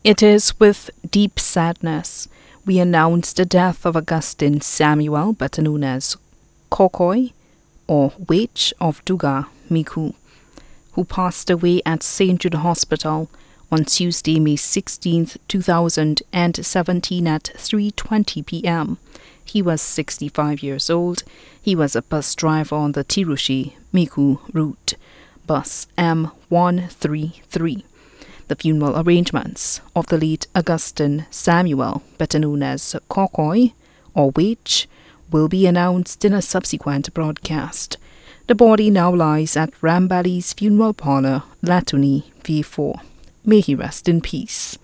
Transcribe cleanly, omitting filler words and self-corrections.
It is with deep sadness we announce the death of Augustine Samuel, better known as Kokoi, or Witch of Duga Miku, who passed away at St. Jude Hospital on Tuesday, May 16, 2017 at 3:20 p.m. He was 65 years old. He was a bus driver on the Tirushi-Miku route, bus M133. The funeral arrangements of the late Augustine Samuel, better known as Kokoi or Witch, will be announced in a subsequent broadcast. The body now lies at Rambali's funeral parlour, Latuni, V4. May he rest in peace.